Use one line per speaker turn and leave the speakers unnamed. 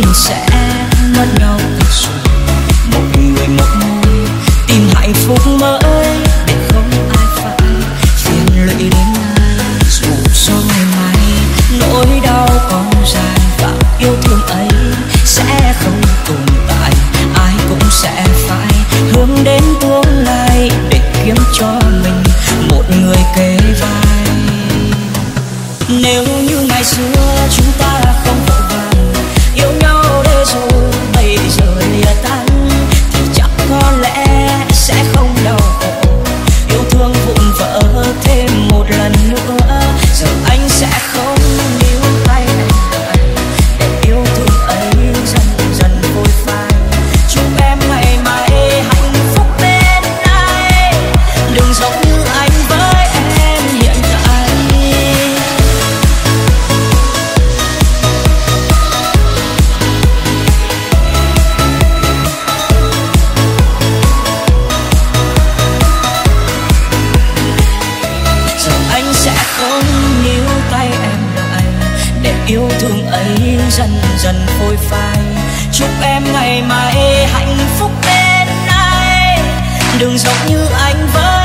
mình sẽ mất nhau thật rồi. Một người một môi tìm hạnh phúc mới để không ai phải phiền lụy đến ai. Dù cho ngày mai nỗi đau còn dài và yêu thương ấy sẽ không tồn tại, ai cũng sẽ phải hướng đến tương lai để kiếm cho mình một người kề vai. Nếu như ngày xưa chúng ta không vội vàng yêu nhau để rồi bây giờ lìa tan, thì chắc có lẽ sẽ không đau khổ, yêu thương vụn vỡ thêm một lần nữa. Giờ anh sẽ không níu tay em lại để yêu thương ấy dần dần vội phai. Chúc em ngày mai hạnh phúc bên ai, đừng giống như anh với em hiện tại. Giờ anh sẽ không níu tay em lại để yêu thương ấy dần dần phôi phai. Chúc em ngày mai hạnh phúc bên ai, đừng giống như anh với